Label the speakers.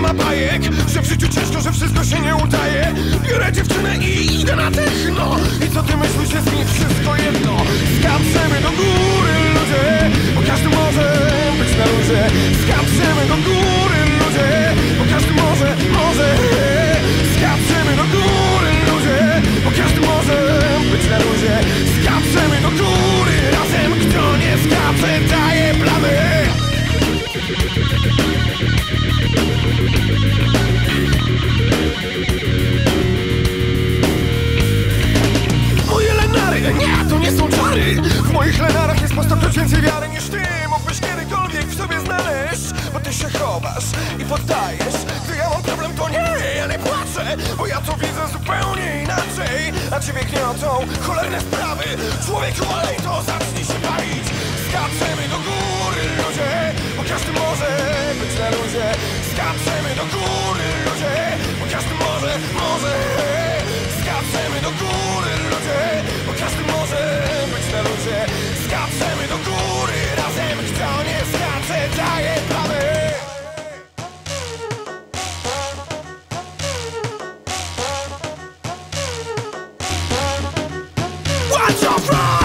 Speaker 1: pełna bajek, że w życiu ciężko, że wszystko się nie udaje. Biorę dziewczynę i idę na techno. I co ty myślisz, jest mi wszystko jedno? Skaczemy do góry, ludzie, bo każdy może być na luzie. Skaczemy do góry, ludzie, bo każdy może. Skaczemy do góry, ludzie, bo każdy może być na luzie. Skaczemy do góry razem, kto nie skacze, daje plamy. Moje lenary, nie, to nie są czary. W moich lenarach jest po 100% więcej wiary niż ty mógłbyś kiedykolwiek w sobie znaleźć. Bo ty się chowasz i poddajesz. Gdy ja mam problem, to nie, ja nie płaczę, bo ja to widzę zupełnie inaczej. A ciebie gniotą cholerne sprawy. Człowieku, olej to, zacznij się bawić. Skaczemy do góry, ludzie, bo każdy może być na luzie. Skaczemy do góry, ludzie, bo każdy może. Skaczemy do góry, ludzie, bo każdy może być na luzie. Skaczemy do góry razem, kto nie skacze, daje plamy. Watch your front!